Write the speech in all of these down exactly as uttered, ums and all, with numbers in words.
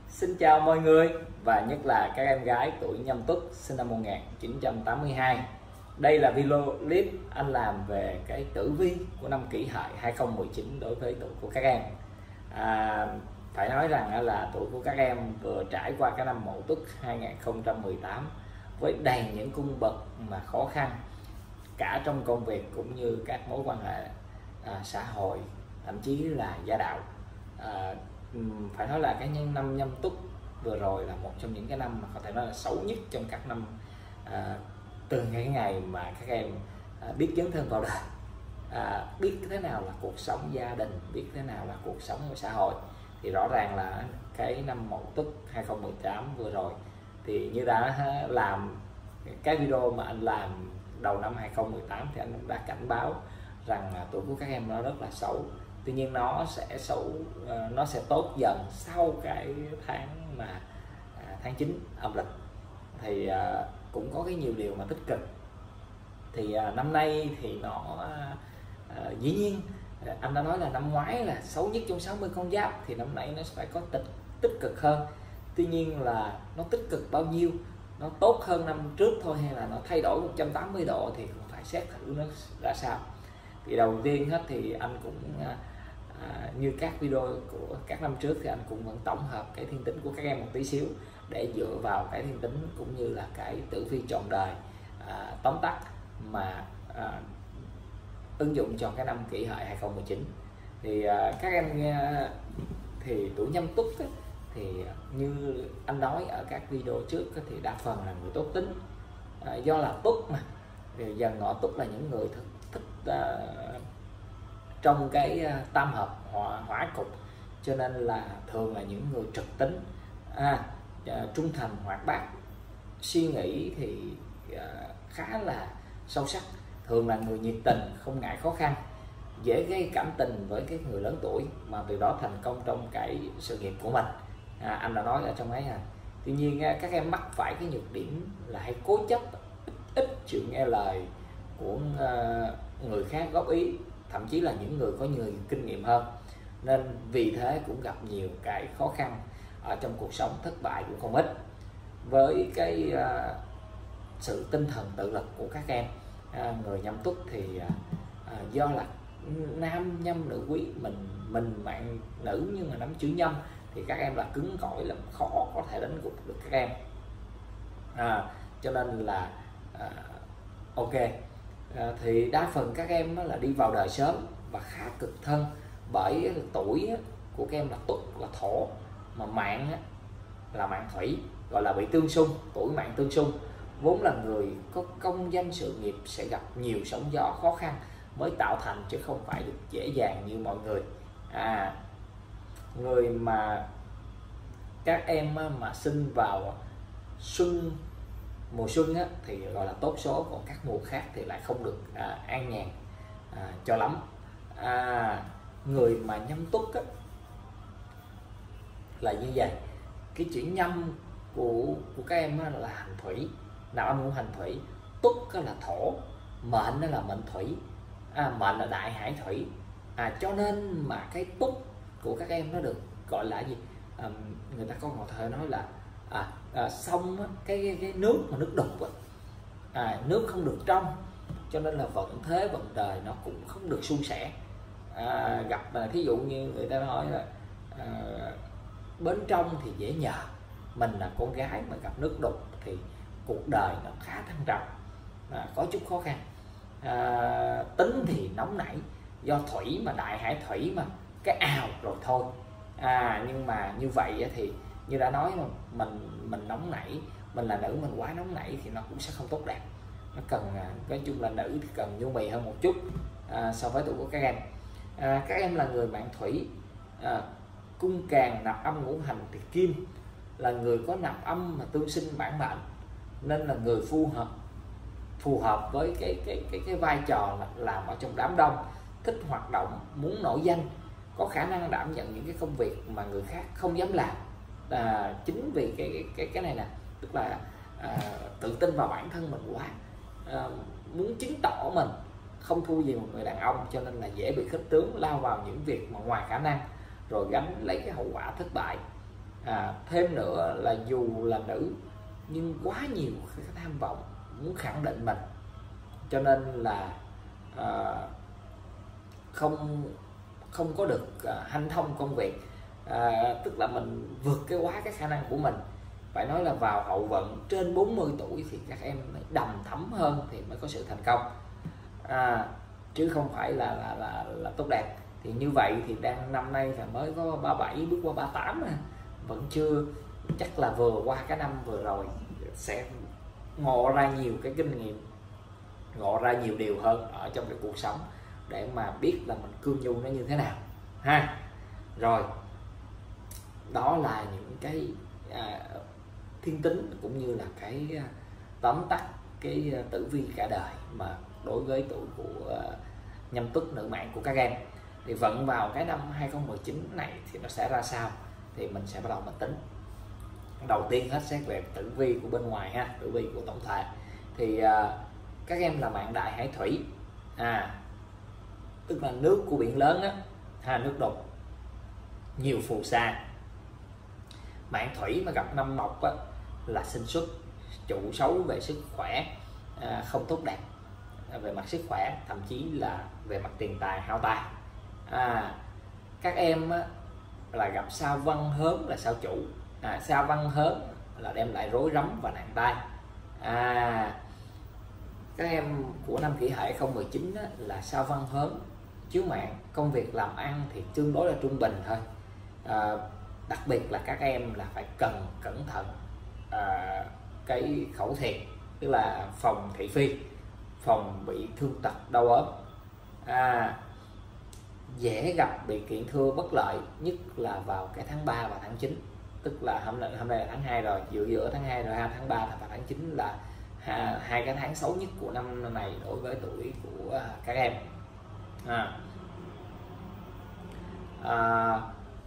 Xin chào mọi người, và nhất là các em gái tuổi Nhâm Tuất sinh năm một nghìn chín trăm tám mươi hai. Đây là video clip anh làm về cái tử vi của năm Kỷ Hợi hai không một chín đối với tuổi của các em. à, Phải nói rằng là tuổi của các em vừa trải qua cái năm Mậu Tuất hai không một tám với đầy những cung bậc mà khó khăn cả trong công việc cũng như các mối quan hệ à, xã hội, thậm chí là gia đạo. à, Phải nói là cái năm Nhâm Tuất vừa rồi là một trong những cái năm mà có thể nói là xấu nhất trong các năm à, từ cái ngày mà các em à, biết dấn thân vào đời, à, biết thế nào là cuộc sống gia đình, biết thế nào là cuộc sống của xã hội. Thì rõ ràng là cái năm Mậu Tuất hai không một tám vừa rồi thì như đã làm cái video mà anh làm đầu năm hai không một tám thì anh đã cảnh báo rằng là tuổi của các em nó rất là xấu. Tuy nhiên nó sẽ xấu, nó sẽ tốt dần sau cái tháng mà tháng chín âm lịch, thì cũng có cái nhiều điều mà tích cực. Thì năm nay thì nó dĩ nhiên anh đã nói là năm ngoái là xấu nhất trong sáu mươi con giáp, thì năm nay nó phải có tích tích cực hơn. Tuy nhiên là nó tích cực bao nhiêu, nó tốt hơn năm trước thôi hay là nó thay đổi một trăm tám mươi độ thì cũng phải xét thử nó ra sao. Thì đầu tiên hết thì anh cũng à, như các video của các năm trước thì anh cũng vẫn tổng hợp cái thiên tính của các em một tí xíu để dựa vào cái thiên tính cũng như là cái tử vi trọn đời à, tóm tắt mà à, ứng dụng cho cái năm Kỷ Hợi hai không một chín. Thì à, các em nghe thì tuổi Nhâm Tuất ấy, thì như anh nói ở các video trước thì đa phần là người tốt tính, à, do là Tuất mà thì dần ngọ Tuất là những người thích, thích à, trong cái uh, tam hợp hỏa, hỏa cục, cho nên là thường là những người trực tính, à, uh, trung thành, hoạt bát, suy nghĩ thì uh, khá là sâu sắc, thường là người nhiệt tình, không ngại khó khăn, dễ gây cảm tình với cái người lớn tuổi mà từ đó thành công trong cái sự nghiệp của mình. à, anh đã nói ở trong ấy. À tuy nhiên các em mắc phải cái nhược điểm là hay cố chấp, ít, ít chịu nghe lời của uh, người khác góp ý, thậm chí là những người có nhiều kinh nghiệm hơn, nên vì thế cũng gặp nhiều cái khó khăn ở trong cuộc sống, thất bại cũng không ít. Với cái uh, sự tinh thần tự lực của các em uh, người Nhâm Tuất thì uh, do là nam nhâm nữ quý, mình mình mạng nữ nhưng mà nắm chữ nhâm thì các em là cứng cỏi lắm, khó có thể đánh gục được các em. À, cho nên là uh, ok. À, thì đa phần các em là đi vào đời sớm và khá cực thân, bởi tuổi của các em là Tuất là Thổ mà mạng là mạng Thủy, gọi là bị tương xung, tuổi mạng tương xung, vốn là người có công danh sự nghiệp sẽ gặp nhiều sóng gió khó khăn mới tạo thành, chứ không phải được dễ dàng như mọi người. À, người mà các em mà sinh vào xuân, mùa xuân á, thì gọi là tốt số, còn các mùa khác thì lại không được à, an nhàn à, cho lắm. à, Người mà Nhâm Tuất á, là như vậy, cái chữ nhâm của của các em là hành thủy, nào âm ngũ hành thủy, Tuất là thổ, mệnh là mệnh thủy, à, mệnh là đại hải thủy, à, cho nên mà cái Tuất của các em nó được gọi là gì, à, người ta có một thời nói là à, à, sông á, cái, cái cái nước mà nước đục á, à, nước không được trong, cho nên là vận thế vận đời nó cũng không được suôn sẻ. À, gặp là thí dụ như người ta nói là à, bên trong thì dễ nhờ, mình là con gái mà gặp nước đục thì cuộc đời nó khá thăng trầm, à, có chút khó khăn. À, tính thì nóng nảy, do thủy mà đại hải thủy mà cái ào rồi thôi. À, nhưng mà như vậy thì như đã nói mà mình mình nóng nảy, mình là nữ mình quá nóng nảy thì nó cũng sẽ không tốt đẹp. Nó cần, nói chung là nữ thì cần nhu mì hơn một chút à, so với tuổi của các em. À, các em là người mạng thủy, à, cung càn nạp âm ngũ hành thì kim là người có nạp âm mà tương sinh bản mệnh, nên là người phù hợp phù hợp với cái cái cái cái vai trò là làm ở trong đám đông, thích hoạt động, muốn nổi danh, có khả năng đảm nhận những cái công việc mà người khác không dám làm. À, chính vì cái cái cái này nè, tức là à, tự tin vào bản thân mình quá, à, muốn chứng tỏ mình không thua gì một người đàn ông, cho nên là dễ bị khích tướng lao vào những việc mà ngoài khả năng, rồi gánh lấy cái hậu quả thất bại. à, thêm nữa là dù là nữ nhưng quá nhiều cái tham vọng muốn khẳng định mình, cho nên là à, không không có được à, hanh thông công việc, à, tức là mình vượt cái quá cái khả năng của mình. Phải nói là vào hậu vận trên bốn mươi tuổi thì các em đầm thấm hơn thì mới có sự thành công, à, chứ không phải là là, là là tốt đẹp. Thì như vậy thì đang năm nay là mới có ba mươi bảy bước qua ba mươi tám, vẫn chưa, chắc là vừa qua cái năm vừa rồi sẽ ngộ ra nhiều cái kinh nghiệm, ngộ ra nhiều điều hơn ở trong cái cuộc sống để mà biết là mình cương nhu nó như thế nào ha. Rồi, đó là những cái à, thiên tính cũng như là cái à, tóm tắt cái à, tử vi cả đời mà đối với tuổi của à, Nhâm Tuất nữ mạng của các em. Thì vận vào cái năm hai không một chín này thì nó sẽ ra sao thì mình sẽ bắt đầu mình tính. Đầu tiên hết xét về tử vi của bên ngoài ha, tử vi của tổng thể. Thì à, các em là mạng đại hải thủy, à tức là nước của biển lớn á, ha, nước đục, nhiều phù sa. Mạng thủy mà gặp năm mộc á, là sinh xuất, chủ xấu về sức khỏe, à, không tốt đẹp về mặt sức khỏe, thậm chí là về mặt tiền tài hao tài. À, các em á, là gặp sao văn hớn là sao chủ, à, sao văn hớn là đem lại rối rắm và nặng tay. À, các em của năm Kỷ Hợi hai không một chín á, là sao văn hớn chiếu mạng, công việc làm ăn thì tương đối là trung bình thôi. À, đặc biệt là các em là phải cần cẩn thận à, cái khẩu thiệt, tức là phòng thị phi, phòng bị thương tật đau ốm, à, dễ gặp bị kiện thưa bất lợi, nhất là vào cái tháng ba và tháng chín, tức là hôm nay, hôm nay là tháng hai rồi, giữa giữa tháng hai rồi ha, tháng ba và tháng chín là ha, hai cái tháng xấu nhất của năm này đối với tuổi của các em. À, à,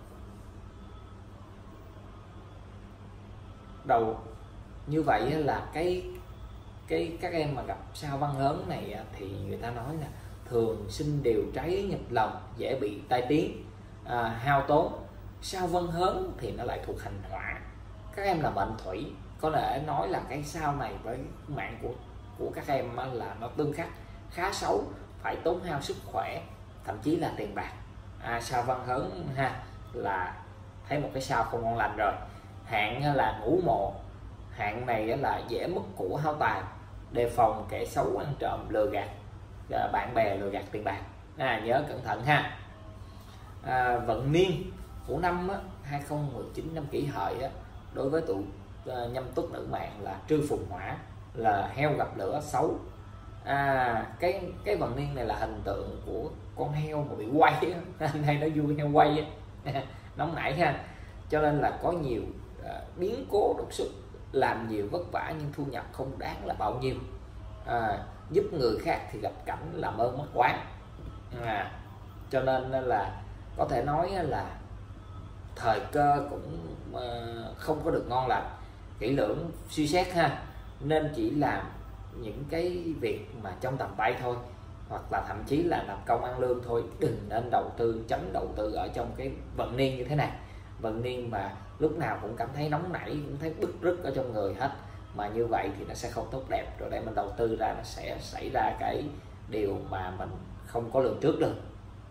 đầu như vậy là cái cái các em mà gặp sao văn hớn này thì người ta nói là thường sinh điều trái nghịch lòng, dễ bị tai tiếng, à, hao tốn. Sao văn hớn thì nó lại thuộc hành hỏa, các em là mệnh thủy, có thể nói là cái sao này với mạng của của các em là nó tương khắc khá xấu, phải tốn hao sức khỏe, thậm chí là tiền bạc. À, sao văn hớn ha là thấy một cái sao không ngon lành rồi. Hạn là ngũ mộ, hạn này là dễ mất của hao tài, đề phòng kẻ xấu ăn trộm lừa gạt bạn bè, lừa gạt tiền bạc, à, nhớ cẩn thận ha. À, vận niên của năm á, hai không một chín năm Kỷ Hợi á, đối với tuổi uh, Nhâm Tuất nữ mạng là trư phùng hỏa, là heo gặp lửa xấu. À, cái cái vận niên này là hình tượng của con heo mà bị quay á, anh hay nói vui heo quay á, nóng nảy ha, cho nên là có nhiều uh, biến cố đột xuất, làm nhiều vất vả nhưng thu nhập không đáng là bao nhiêu. À, giúp người khác thì gặp cảnh làm ơn mất quán, à, cho nên là có thể nói là thời cơ cũng uh, không có được ngon lành, kỹ lưỡng suy xét ha, nên chỉ làm những cái việc mà trong tầm tay thôi, hoặc là thậm chí là làm công ăn lương thôi, đừng nên đầu tư, tránh đầu tư ở trong cái vận niên như thế này. Vận niên mà lúc nào cũng cảm thấy nóng nảy, cũng thấy bứt rứt ở trong người hết, mà như vậy thì nó sẽ không tốt đẹp, rồi để mình đầu tư ra nó sẽ xảy ra cái điều mà mình không có lường trước được.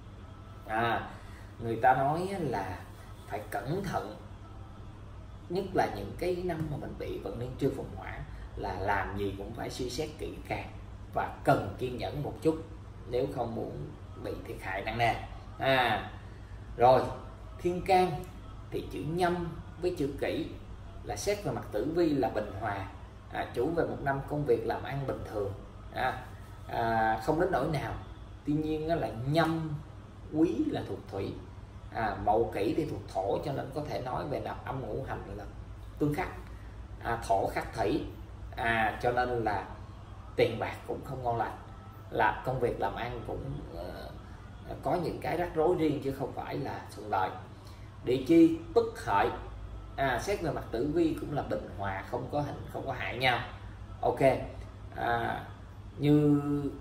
À, người ta nói là phải cẩn thận, nhất là những cái năm mà mình bị vận niên trư phùng hỏa, là làm gì cũng phải suy xét kỹ càng và cần kiên nhẫn một chút, nếu không muốn bị thiệt hại nặng nề. À, rồi thiên can thì chữ nhâm với chữ kỷ là xét về mặt tử vi là bình hòa, à, chủ về một năm công việc làm ăn bình thường, à, à, không đến nỗi nào. Tuy nhiên là nhâm quý là thuộc thủy, à, mậu kỷ thì thuộc thổ, cho nên có thể nói về nạp âm ngũ hành là tương khắc, à, thổ khắc thủy, à, cho nên là tiền bạc cũng không ngon lành, làm công việc làm ăn cũng uh, có những cái rắc rối riêng chứ không phải là thuận lợi. Địa chi Tuất Hợi, à, xét về mặt tử vi cũng là bình hòa, không có hình, không có hại nhau. Ok, à, như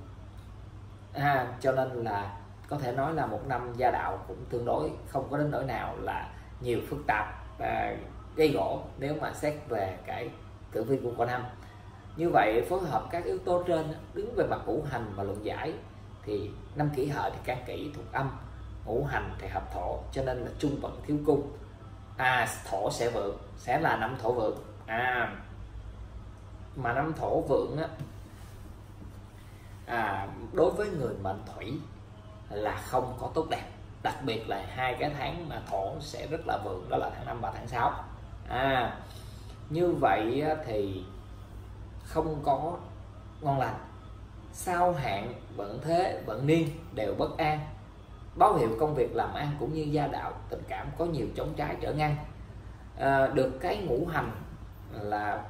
à, cho nên là có thể nói là một năm gia đạo cũng tương đối không có đến nỗi nào là nhiều phức tạp, à, gây gỗ nếu mà xét về cái tử vi của con năm. Như vậy phối hợp các yếu tố trên, đứng về mặt ngũ hành và luận giải thì năm Kỷ Hợi thì can kỷ thuộc âm, ngũ hành thì hợp thổ, cho nên là trung vận thiếu cung. À, thổ sẽ vượng, sẽ là năm thổ vượng. À, mà năm thổ vượng á, à, đối với người mệnh thủy là không có tốt đẹp, đặc biệt là hai cái tháng mà thổ sẽ rất là vượng, đó là tháng năm và tháng sáu. À, như vậy thì không có ngon lành, sao hạn, vận thế, vận niên đều bất an, báo hiệu công việc làm ăn cũng như gia đạo tình cảm có nhiều chống trái trở ngăn. À, được cái ngũ hành là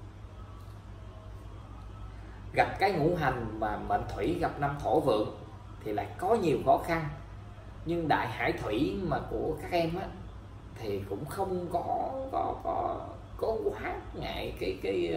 gặp cái ngũ hành mà mệnh thủy gặp năm thổ vượng thì lại có nhiều khó khăn, nhưng đại hải thủy mà của các em á thì cũng không có có có có quá ngại cái cái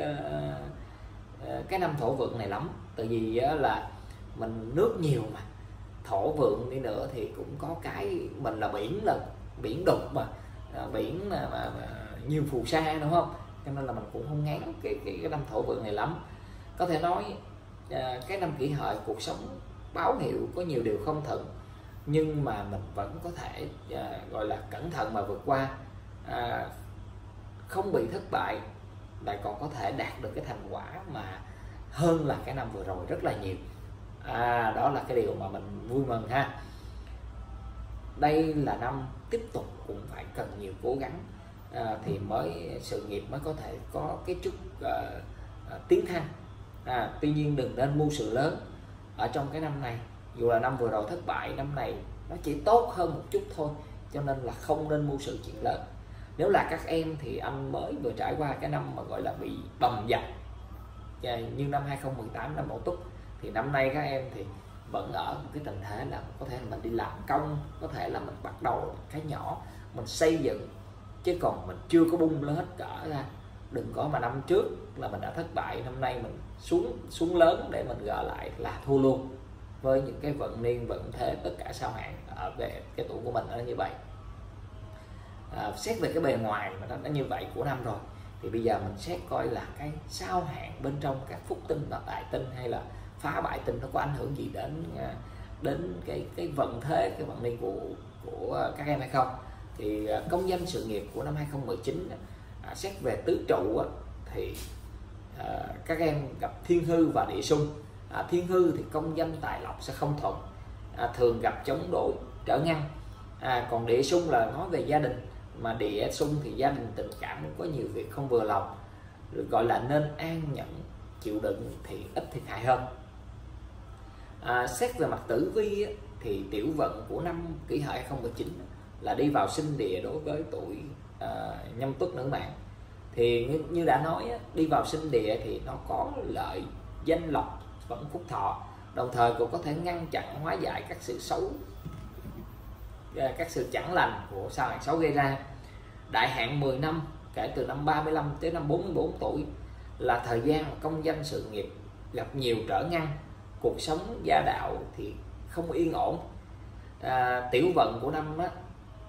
uh, cái năm thổ vượng này lắm, tại vì uh, là mình nước nhiều mà, thổ vượng đi nữa thì cũng có cái mình là biển, là biển đục mà, uh, biển mà, mà, mà nhiều phù sa đúng không, cho nên là mình cũng không ngán cái cái, cái năm thổ vượng này lắm. Có thể nói uh, cái năm Kỷ Hợi cuộc sống báo hiệu có nhiều điều không thuận, nhưng mà mình vẫn có thể uh, gọi là cẩn thận mà vượt qua, uh, không bị thất bại, lại còn có thể đạt được cái thành quả mà hơn là cái năm vừa rồi rất là nhiều. À, đó là cái điều mà mình vui mừng ha. Đây là năm tiếp tục cũng phải cần nhiều cố gắng, à, thì mới sự nghiệp mới có thể có cái chút uh, uh, tiến thăng. À, tuy nhiên đừng nên mưu sự lớn ở trong cái năm này, dù là năm vừa rồi thất bại, năm này nó chỉ tốt hơn một chút thôi, cho nên là không nên mưu sự chuyện lớn. Nếu là các em thì anh mới vừa trải qua cái năm mà gọi là bị bầm dập như năm hai không một tám, năm Mậu Tuất, thì năm nay các em thì vẫn ở một cái tình thế là có thể là mình đi làm công, có thể là mình bắt đầu cái nhỏ, mình xây dựng, chứ còn mình chưa có bung lên hết cỡ ra. Đừng có mà năm trước là mình đã thất bại, năm nay mình xuống xuống lớn để mình gỡ lại là thua luôn, với những cái vận niên vận thế tất cả sao hạn ở về cái tuổi của mình nó như vậy. À, xét về cái bề ngoài mà nó đã như vậy của năm rồi, thì bây giờ mình xét coi là cái sao hạn bên trong các phúc tinh và tài tinh hay là phá bại tinh nó có ảnh hưởng gì đến đến cái cái vận thế, cái vận niên của của các em hay không. Thì công danh sự nghiệp của năm hai không một chín, à, xét về tứ trụ thì à, các em gặp thiên hư và địa xung. À, thiên hư thì công danh tài lộc sẽ không thuận, à, thường gặp chống đối trở ngăn. À, còn địa xung là nói về gia đình, mà địa xung thì gia đình tình cảm có nhiều việc không vừa lòng, được gọi là nên an nhẫn chịu đựng thì ít thiệt hại hơn. À, xét về mặt tử vi thì tiểu vận của năm Kỷ Hợi hai không một chín là đi vào sinh địa đối với tuổi à, Nhâm Tuất nữ mạng. Thì như, như đã nói, đi vào sinh địa thì nó có lợi danh lộc vẫn phúc thọ, đồng thời cũng có thể ngăn chặn hóa giải các sự xấu, các sự chẳng lành của sao hạn xấu gây ra. Đại hạn mười năm kể từ năm ba mươi lăm tới năm bốn mươi bốn tuổi là thời gian mà công danh sự nghiệp gặp nhiều trở ngăn, cuộc sống gia đạo thì không yên ổn. À, tiểu vận của năm á,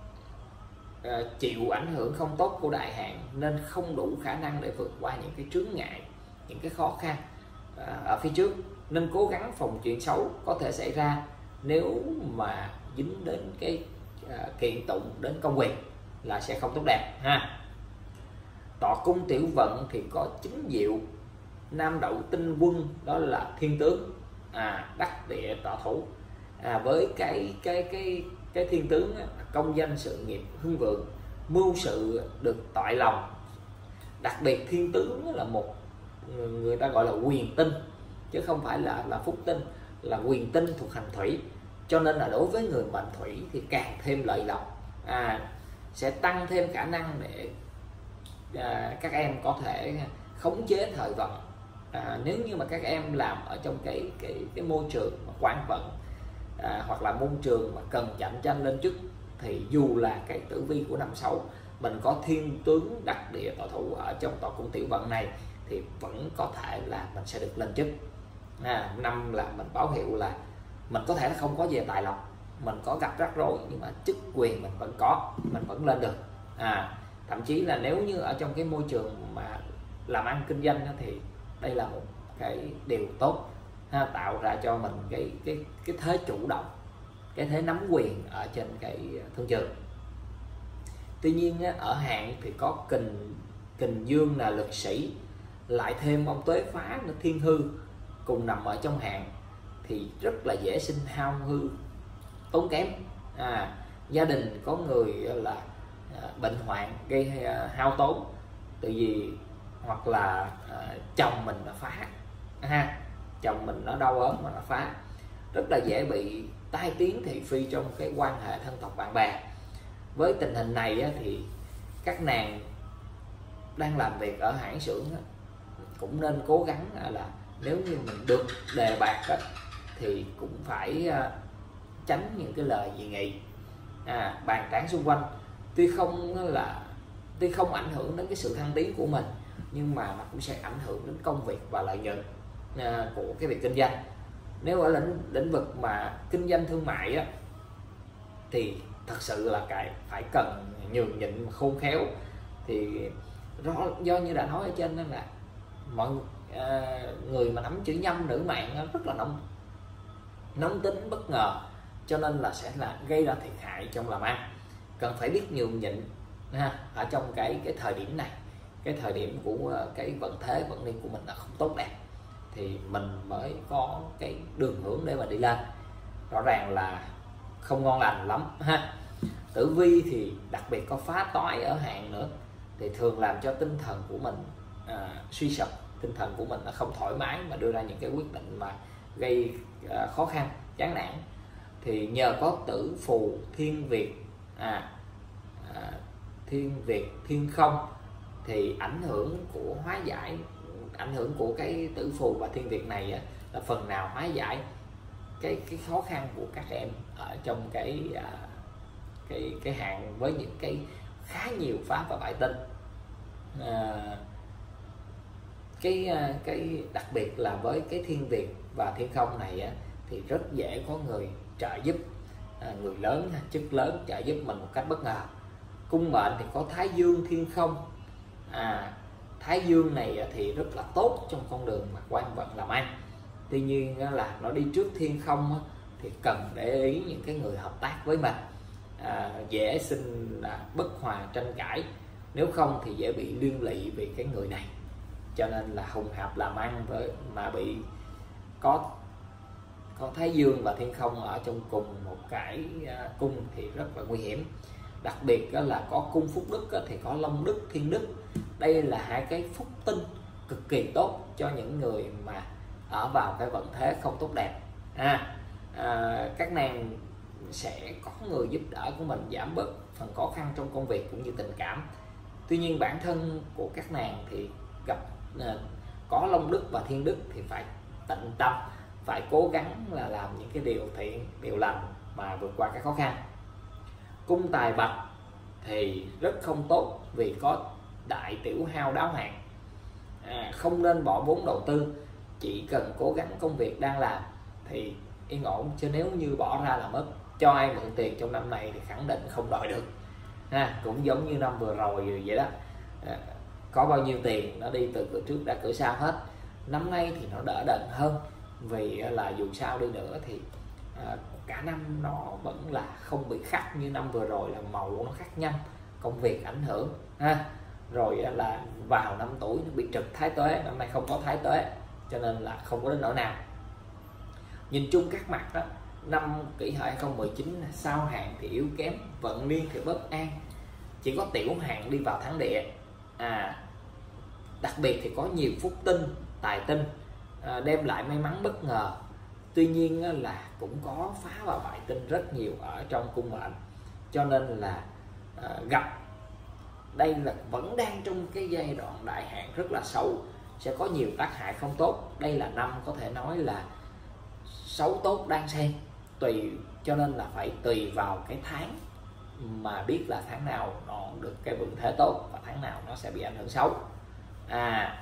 à, chịu ảnh hưởng không tốt của đại hạn nên không đủ khả năng để vượt qua những cái chướng ngại, những cái khó khăn à, ở phía trước, nên cố gắng phòng chuyện xấu có thể xảy ra nếu mà dính đến cái à, kiện tụng đến công việc là sẽ không tốt đẹp ha. Tọa cung tiểu vận thì có chính diệu nam đậu tinh quân, đó là thiên tướng, à, đắc địa tọa thủ. À, với cái cái cái cái thiên tướng á, công danh sự nghiệp hưng vượng, mưu sự được toại lòng. Đặc biệt thiên tướng là một người ta gọi là quyền tinh chứ không phải là là phúc tinh, là quyền tinh thuộc hành thủy, cho nên là đối với người mệnh thủy thì càng thêm lợi lộc, à, sẽ tăng thêm khả năng để à, các em có thể khống chế thời vận. À, nếu như mà các em làm ở trong cái cái cái môi trường mà quan vận, à, hoặc là môi trường mà cần cạnh tranh lên chức, thì dù là cái tử vi của năm sau mình có thiên tướng đặc địa tọa thủ ở trong tọa cung tiểu vận này thì vẫn có thể là mình sẽ được lên chức. À, năm là mình báo hiệu là mình có thể là không có về tài lộc, mình có gặp rắc rối, nhưng mà chức quyền mình vẫn có, mình vẫn lên được. À, thậm chí là nếu như ở trong cái môi trường mà làm ăn kinh doanh đó, thì đây là một cái điều tốt ha, tạo ra cho mình cái cái cái thế chủ động, cái thế nắm quyền ở trên cái thương trường. Tuy nhiên ở hạn thì có kình kình dương là lực sĩ, lại thêm ông tuế phá nó thiên hư cùng nằm ở trong hạn thì rất là dễ sinh hao hư tốn kém. À, gia đình có người là à, bệnh hoạn gây à, hao tốn, từ vì hoặc là à, chồng mình nó phá ha, chồng mình nó đau ốm mà nó phá, rất là dễ bị tai tiếng thị phi trong cái quan hệ thân tộc bạn bè. Với tình hình này á, thì các nàng đang làm việc ở hãng xưởng á, cũng nên cố gắng là nếu như mình được đề bạt á, thì cũng phải à, tránh những cái lời dị nghị, à, bàn tán xung quanh. Tuy không là tuy không ảnh hưởng đến cái sự thăng tiến của mình, nhưng mà nó cũng sẽ ảnh hưởng đến công việc và lợi nhuận à, của cái việc kinh doanh. Nếu ở lĩnh lĩnh vực mà kinh doanh thương mại á, thì thật sự là cái phải cần nhường nhịn khôn khéo. Thì do, do như đã nói ở trên đó là mọi à, người mà nắm chữ nhâm nữ mạng rất là nóng nóng tính bất ngờ, cho nên là sẽ là gây ra thiệt hại trong làm ăn. Cần phải biết nhường nhịn ha, ở trong cái cái thời điểm này, cái thời điểm của cái vận thế vận niên của mình là không tốt đẹp, thì mình mới có cái đường hướng để mà đi lên. Rõ ràng là không ngon lành lắm ha. Tử vi thì đặc biệt có phá toái ở hạn nữa, thì thường làm cho tinh thần của mình à, suy sụp, tinh thần của mình nó không thoải mái mà đưa ra những cái quyết định mà gây à, khó khăn, chán nản. Thì nhờ có tử phù thiên việt à, à, thiên việt thiên không, thì ảnh hưởng của hóa giải, ảnh hưởng của cái tử phù và thiên việt này á, là phần nào hóa giải cái cái khó khăn của các em ở trong cái à, cái cái hạn với những cái khá nhiều pháp và bại tinh. À, cái cái đặc biệt là với cái thiên việt và thiên không này á, thì rất dễ có người trợ giúp, à, người lớn, chức lớn trợ giúp mình một cách bất ngờ. Cung mệnh thì có thái dương thiên không, à, thái dương này thì rất là tốt trong con đường mà quan vận làm ăn. Tuy nhiên là nó đi trước thiên không thì cần để ý những cái người hợp tác với mình, à, dễ sinh là bất hòa tranh cãi, nếu không thì dễ bị liên lụy vì cái người này. Cho nên là hùng hạp làm ăn với mà bị có có thái dương và thiên không ở trong cùng một cái à, cung thì rất là nguy hiểm. Đặc biệt đó là có cung phúc đức đó, thì có long đức thiên đức. Đây là hai cái phúc tinh cực kỳ tốt cho những người mà ở vào cái vận thế không tốt đẹp. à, à, các nàng sẽ có người giúp đỡ của mình giảm bớt phần khó khăn trong công việc cũng như tình cảm. Tuy nhiên bản thân của các nàng thì gặp à, có long đức và thiên đức thì phải tận tâm, phải cố gắng là làm những cái điều thiện, điều lành mà vượt qua cái khó khăn. Cung tài bạch thì rất không tốt vì có đại tiểu hao đáo hạn, à, không nên bỏ vốn đầu tư, chỉ cần cố gắng công việc đang làm thì yên ổn, chứ nếu như bỏ ra là mất. Cho ai mượn tiền trong năm này thì khẳng định không đòi được ha, cũng giống như năm vừa rồi vậy đó, à, có bao nhiêu tiền nó đi từ cửa trước ra cửa sau hết. Năm nay thì nó đỡ đần hơn, vì là dù sao đi nữa thì à, cả năm nó vẫn là không bị khắc như năm vừa rồi là màu nó khắc nhanh, công việc ảnh hưởng ha. Rồi là vào năm tuổi nó bị trực thái tuế, năm nay không có thái tuế cho nên là không có đến nỗi nào. Nhìn chung các mặt đó, năm Kỷ Hợi hai không một chín sao hạn thì yếu kém, vận niên thì bất an, chỉ có tiểu hạn đi vào thắng địa. À, đặc biệt thì có nhiều phúc tinh, tài tinh à, đem lại may mắn bất ngờ. Tuy nhiên là cũng có phá và bại tinh rất nhiều ở trong cung mệnh, cho nên là à, gặp đây là vẫn đang trong cái giai đoạn đại hạn rất là xấu, sẽ có nhiều tác hại không tốt. Đây là năm có thể nói là xấu tốt đang xen, tùy, cho nên là phải tùy vào cái tháng mà biết là tháng nào nó được cái vận thế tốt và tháng nào nó sẽ bị ảnh hưởng xấu. À,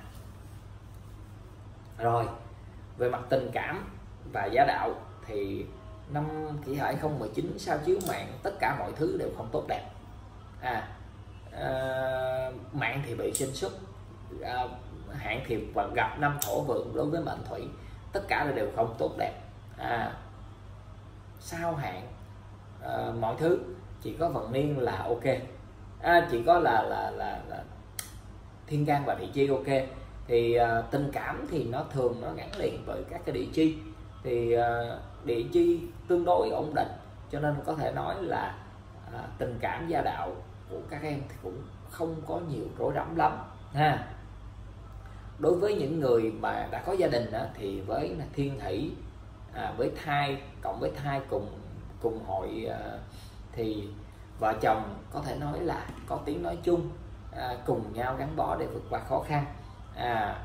rồi về mặt tình cảm và gia đạo thì năm Kỷ Hợi hai không một chín sao chiếu mạng tất cả mọi thứ đều không tốt đẹp. À, à, mạng thì bị sinh xuất, à, hạn thì gặp năm thổ vượng đối với mệnh thủy, tất cả là đều không tốt đẹp. à, Sao hạn à, mọi thứ chỉ có vận niên là ok, à, chỉ có là là là, là thiên can và địa chi ok. Thì à, tình cảm thì nó thường nó gắn liền với các cái địa chi, thì à, địa chi tương đối ổn định, cho nên có thể nói là à, tình cảm gia đạo của các em thì cũng không có nhiều rối rắm lắm ha. Đối với những người mà đã có gia đình đó, thì với là thiên thủy à, với thai cộng với thai cùng cùng hội à, thì vợ chồng có thể nói là có tiếng nói chung, à, cùng nhau gắn bó để vượt qua khó khăn. à,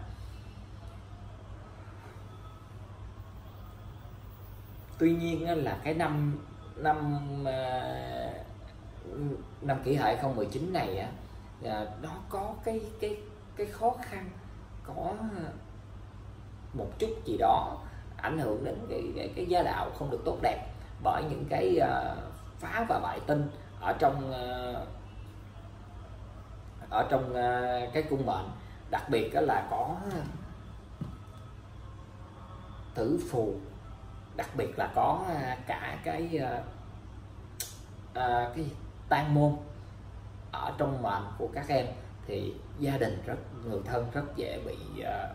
Tuy nhiên là cái năm năm à, năm Kỷ Hợi hai không một chín này á, à, nó có cái cái cái khó khăn, có một chút gì đó ảnh hưởng đến cái cái, cái gia đạo không được tốt đẹp bởi những cái uh, phá và bại tinh ở trong uh, ở trong uh, cái cung mệnh, đặc biệt đó là có tử phù, đặc biệt là có uh, cả cái uh, uh, cái tan môn ở trong mệnh của các em, thì gia đình rất, người thân rất dễ bị uh,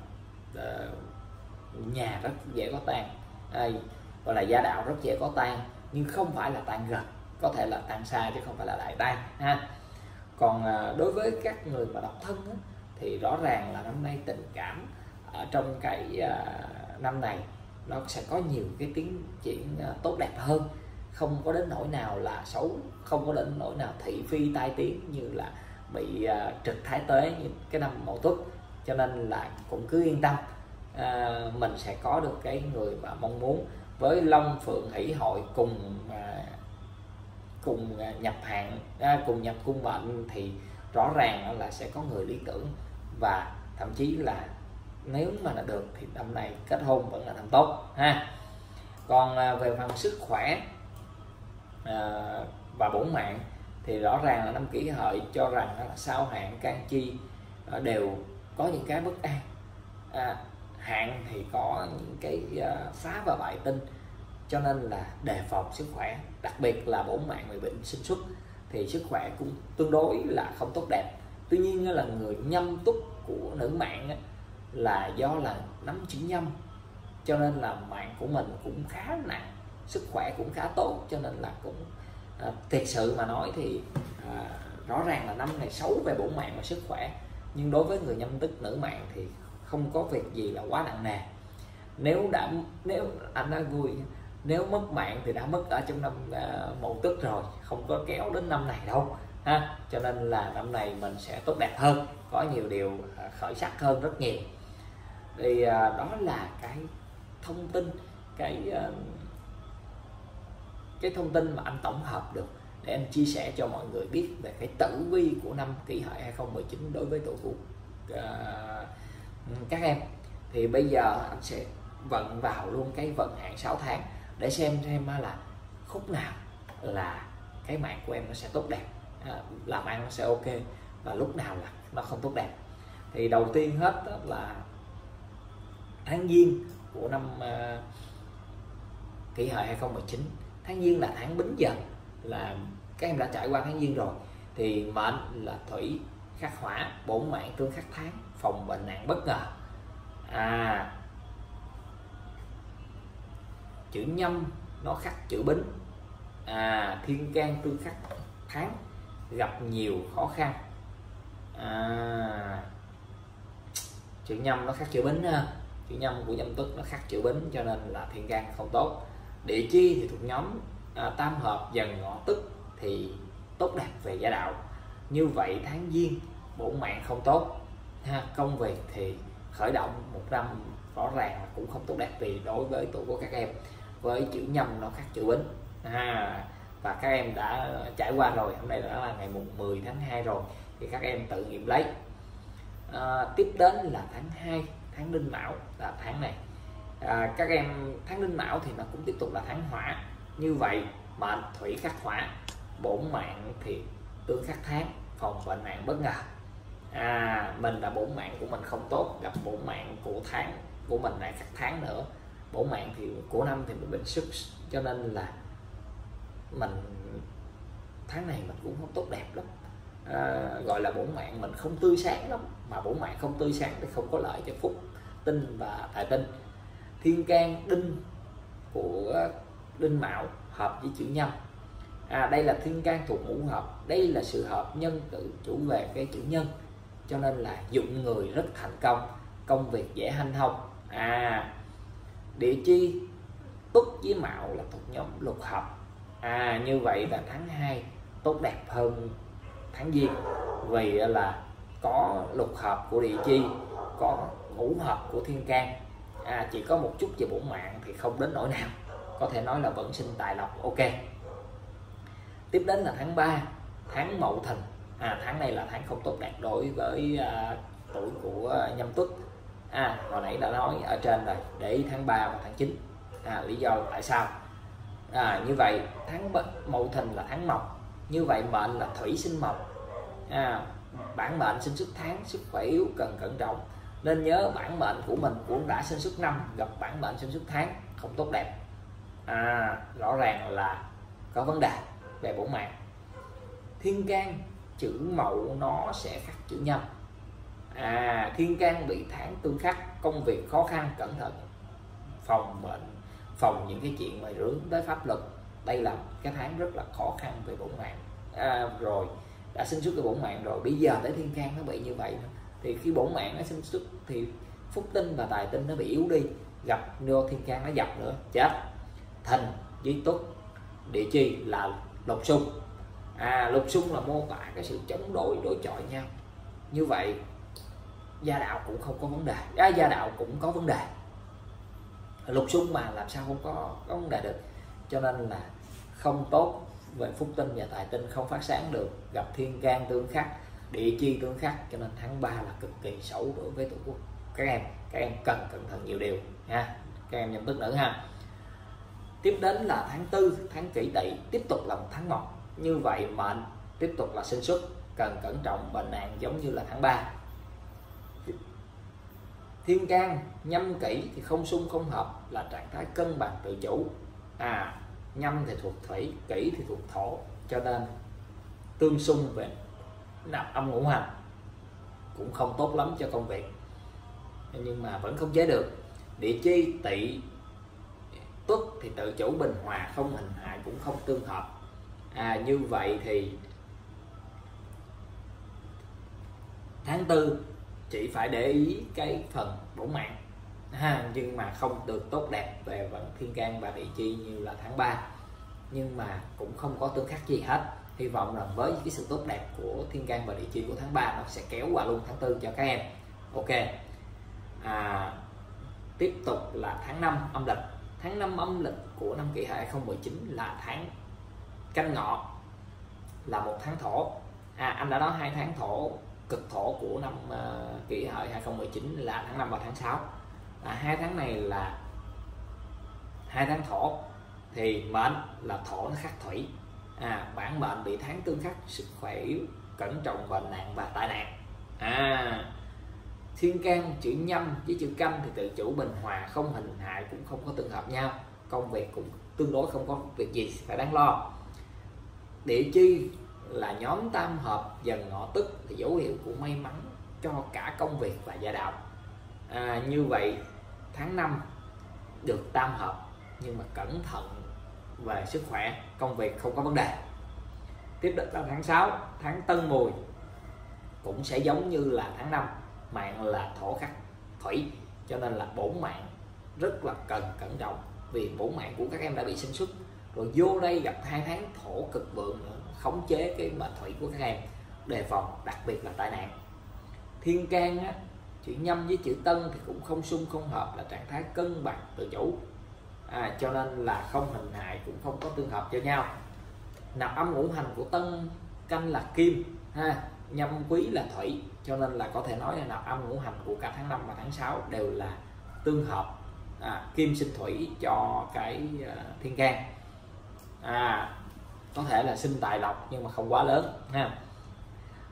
uh, nhà rất dễ có tan, à, gọi là gia đạo rất dễ có tan, nhưng không phải là tan gần, có thể là tan xa chứ không phải là đại tan ha. Còn uh, đối với các người mà độc thân á, thì rõ ràng là năm nay tình cảm ở trong cái uh, năm này nó sẽ có nhiều cái tiến triển uh, tốt đẹp hơn, không có đến nỗi nào là xấu, không có đến nỗi nào thị phi tai tiếng như là bị uh, trực thái tế như cái năm Mậu Tuất. Cho nên là cũng cứ yên tâm, à, mình sẽ có được cái người mà mong muốn. Với Long Phượng Hỷ Hội cùng à, cùng nhập hạn, à, cùng nhập cung mệnh thì rõ ràng là sẽ có người lý tưởng, và thậm chí là nếu mà là được thì năm nay kết hôn vẫn là năm tốt ha. Còn à, về phần sức khỏe à, và bổn mạng thì rõ ràng là năm Kỷ Hợi cho rằng là sao hạn can chi à, đều có những cái bất an, à, hạn thì có những cái uh, phá và bại tinh, cho nên là đề phòng sức khỏe, đặc biệt là bổn mạng bị bệnh sinh xuất thì sức khỏe cũng tương đối là không tốt đẹp. Tuy nhiên là người nhâm túc của nữ mạng là do là nắm chữ nhâm, cho nên là mạng của mình cũng khá nặng, sức khỏe cũng khá tốt, cho nên là cũng uh, thiệt sự mà nói thì uh, rõ ràng là năm này xấu về bổn mạng và sức khỏe, nhưng đối với người nhâm tức nữ mạng thì không có việc gì là quá nặng nề. Nếu đã nếu anh nói vui, nếu mất mạng thì đã mất ở trong năm uh, Mậu Tuất rồi, không có kéo đến năm này đâu ha. Cho nên là năm này mình sẽ tốt đẹp hơn, có nhiều điều uh, khởi sắc hơn rất nhiều. Thì uh, đó là cái thông tin, cái uh, cái thông tin mà anh tổng hợp được để anh chia sẻ cho mọi người biết về cái tử vi của năm Kỷ Hợi hai không một chín đối với tuổi của uh, các em. Thì bây giờ anh sẽ vận vào luôn cái vận hạn sáu tháng để xem xem là khúc nào là cái mạng của em nó sẽ tốt đẹp, làm ăn nó sẽ ok, và lúc nào là nó không tốt đẹp. Thì đầu tiên hết là tháng Giêng của năm uh, Kỷ Hợi hai không một chín. Tháng Giêng là tháng Bính Dần, là các em đã trải qua tháng Giêng rồi, thì mệnh là thủy khắc hỏa, bổn mạng tương khắc tháng, phòng bệnh nạn bất ngờ. À, chữ Nhâm nó khắc chữ Bính, à, thiên can tương khắc tháng, gặp nhiều khó khăn. À, chữ Nhâm nó khắc chữ Bính ha, chữ Nhâm của Nhâm Tuất nó khắc chữ Bính, cho nên là thiên can không tốt. Địa chi thì thuộc nhóm à, tam hợp Dần Ngọ Tức thì tốt đẹp về gia đạo. Như vậy tháng Giêng bổn mạng không tốt ha. Công việc thì khởi động một năm rõ ràng là cũng không tốt đẹp, vì đối với tuổi của các em với chữ Nhâm nó khắc chữ Bính ha. Và các em đã trải qua rồi, hôm nay đã là ngày mùng mười tháng hai rồi, thì các em tự nghiệm lấy. À, tiếp đến là tháng hai, tháng Đinh Mão là tháng này. À, các em tháng Đinh Mão thì nó cũng tiếp tục là tháng hỏa. Như vậy mệnh thủy khắc hỏa, bổn mạng thì tương khắc tháng, phòng bệnh nạn bất ngờ. À, mình là bổn mạng của mình không tốt, gặp bổn mạng của tháng của mình lại khác tháng nữa, bổn mạng thì của năm thì mình bệnh sức, cho nên là mình tháng này mình cũng không tốt đẹp lắm. À, gọi là bổn mạng mình không tươi sáng lắm, mà bổn mạng không tươi sáng thì không có lợi cho phúc tinh và tài tinh. Thiên can đinh của đinh mão hợp với chữ nhâm. À, đây là thiên can thuộc ngũ hợp, đây là sự hợp nhân tự chủ về cái chữ nhân, cho nên là dụng người rất thành công, công việc dễ hanh thông. À, địa chi tuất với mão là thuộc nhóm lục hợp. À, như vậy là tháng hai tốt đẹp hơn tháng giêng, vì là có lục hợp của địa chi, có ngũ hợp của thiên can. À, chỉ có một chút về bổn mạng thì không đến nỗi nào, có thể nói là vẫn sinh tài lộc. Ok, tiếp đến là tháng ba, tháng Mậu Thìn. À, tháng này là tháng không tốt đẹp đối với uh, tuổi của uh, nhâm tuất. À, hồi nãy đã nói ở trên rồi, để ý tháng ba và tháng chín. À, lý do tại sao? À, như vậy tháng Mậu Thìn là tháng mộc, như vậy mệnh là thủy sinh mộc. À, bản mệnh sinh xuất tháng, sức khỏe yếu, cần cẩn trọng. Nên nhớ bản mệnh của mình cũng đã sinh xuất năm, gặp bản mệnh sinh xuất tháng không tốt đẹp. À, rõ ràng là có vấn đề về bổn mạng. Thiên can chữ Mậu nó sẽ khắc chữ Nhâm. À, thiên can bị tháng tương khắc, công việc khó khăn, cẩn thận, phòng bệnh, phòng những cái chuyện mà rướng tới pháp luật. Đây là cái tháng rất là khó khăn về bổn mạng. À, rồi đã sinh xuất cái bổn mạng rồi, bây giờ tới thiên can nó bị như vậy nữa. Thì khi bổn mạng nó sinh xuất thì phúc tinh và tài tinh nó bị yếu đi, gặp vô thiên can nó dập nữa chết. Thìn với tuất địa chi là lục xung. À, lục xung là mô tả cái sự chống đối, đối chọi nhau. Như vậy gia đạo cũng không có vấn đề, à, gia đạo cũng có vấn đề. Lục xung mà làm sao không có, có vấn đề được, cho nên là không tốt về phúc tinh và tài tinh, không phát sáng được, gặp thiên can tương khắc, địa chi tương khắc, cho nên tháng ba là cực kỳ xấu đối với tổ quốc các em. Các em cần cẩn thận nhiều điều ha, các em nhâm tuất nữ ha. Tiếp đến là tháng tư, tháng Kỷ Tỵ, tiếp tục là một tháng mộc. Như vậy mệnh tiếp tục là sinh xuất, cần cẩn trọng bệnh nạn giống như là tháng ba. Thiên can nhâm kỷ thì không xung không hợp, là trạng thái cân bằng tự chủ. À, nhâm thì thuộc thủy, kỷ thì thuộc thổ, cho nên tương xung về nạp âm ngũ hành cũng không tốt lắm cho công việc, nhưng mà vẫn không chế được. Địa chi Tỵ tuất thì tự chủ bình hòa, không hình hại, cũng không tương hợp. À, như vậy thì tháng tư chỉ phải để ý cái phần bổn mạng ha, nhưng mà không được tốt đẹp về vận thiên can và địa chi như là tháng ba, nhưng mà cũng không có tương khắc gì hết. Hy vọng rằng với cái sự tốt đẹp của thiên can và địa chi của tháng ba nó sẽ kéo qua luôn tháng tư cho các em. Ok, à, tiếp tục là tháng năm âm lịch. Tháng năm âm lịch của năm Kỷ Hợi hai không một chín là tháng Canh Ngọ, là một tháng thổ. À, anh đã nói hai tháng thổ cực thổ của năm uh, Kỷ Hợi hai không một chín là tháng năm và tháng sáu. À, hai tháng này là hai tháng thổ, thì mệnh là thổ nó khắc thủy. À, bản mệnh bị tháng tương khắc, sức khỏe yếu, cẩn trọng bệnh nạn và tai nạn. À, thiên can chữ nhâm với chữ canh thì tự chủ bình hòa, không hình hại, cũng không có tương hợp nhau, công việc cũng tương đối không có việc gì phải đáng lo. Địa chi là nhóm tam hợp dần ngọ tức, thì dấu hiệu của may mắn cho cả công việc và gia đạo. À, như vậy tháng năm được tam hợp, nhưng mà cẩn thận về sức khỏe, công việc không có vấn đề. Tiếp đến là tháng sáu, tháng Tân Mùi, cũng sẽ giống như là tháng năm, mạng là thổ khắc thủy, cho nên là bổn mạng rất là cần cẩn trọng, vì bổn mạng của các em đã bị sinh xuất rồi, vô đây gặp hai tháng thổ cực vượng nữa, khống chế cái mệnh thủy của các em, đề phòng đặc biệt là tai nạn. Thiên can á, chữ nhâm với chữ tân thì cũng không xung không hợp, là trạng thái cân bằng tự chủ. À, cho nên là không hình hại, cũng không có tương hợp cho nhau. Nạp âm ngũ hành của tân canh là kim ha, nhâm quý là thủy, cho nên là có thể nói là nạp âm ngũ hành của cả tháng năm và tháng sáu đều là tương hợp. À, kim sinh thủy cho cái uh, thiên can. À, có thể là sinh tài lộc nhưng mà không quá lớn ha.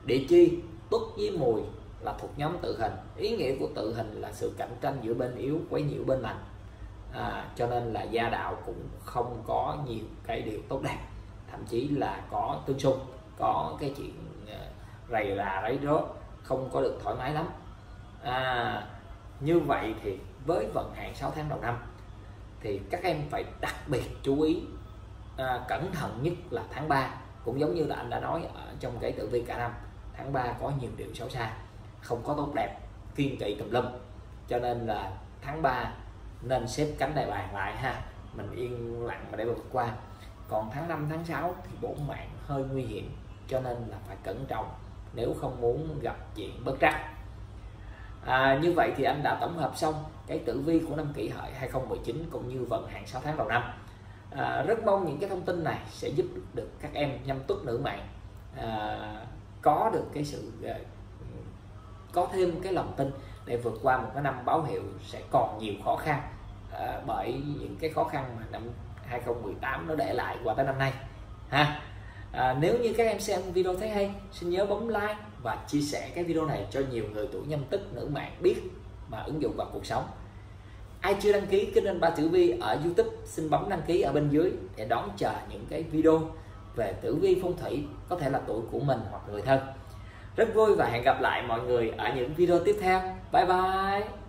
Địa chi Tuất với Mùi là thuộc nhóm tự hình. Ý nghĩa của tự hình là sự cạnh tranh giữa bên yếu quấy nhiễu bên mạnh, à, cho nên là gia đạo cũng không có nhiều cái điều tốt đẹp, thậm chí là có tương xung, có cái chuyện rầy rà rấy rối, không có được thoải mái lắm. À, như vậy thì với vận hạn sáu tháng đầu năm thì các em phải đặc biệt chú ý, à, cẩn thận nhất là tháng ba. Cũng giống như là anh đã nói ở trong cái tử vi cả năm, tháng ba có nhiều điều xấu xa, không có tốt đẹp, kiên kỵ tùm lum, cho nên là tháng ba nên xếp cánh đại bàng lại ha, mình yên lặng mà để vượt qua. Còn tháng năm, tháng sáu thì bổn mạng hơi nguy hiểm, cho nên là phải cẩn trọng nếu không muốn gặp chuyện bất trắc. À, như vậy thì anh đã tổng hợp xong cái tử vi của năm Kỷ Hợi hai không một chín cũng như vận hạn sáu tháng đầu năm. À, rất mong những cái thông tin này sẽ giúp được các em nhâm tuất nữ mạng à, có được cái sự à, có thêm cái lòng tin để vượt qua một cái năm báo hiệu sẽ còn nhiều khó khăn, à, bởi những cái khó khăn mà năm hai không một tám nó để lại qua tới năm nay ha. À, nếu như các em xem video thấy hay, xin nhớ bấm like và chia sẻ cái video này cho nhiều người tuổi nhâm tuất nữ mạng biết mà ứng dụng vào cuộc sống. Ai chưa đăng ký kênh Ba Tử Vi ở YouTube xin bấm đăng ký ở bên dưới để đón chờ những cái video về tử vi phong thủy, có thể là tuổi của mình hoặc người thân. Rất vui và hẹn gặp lại mọi người ở những video tiếp theo. Bye bye.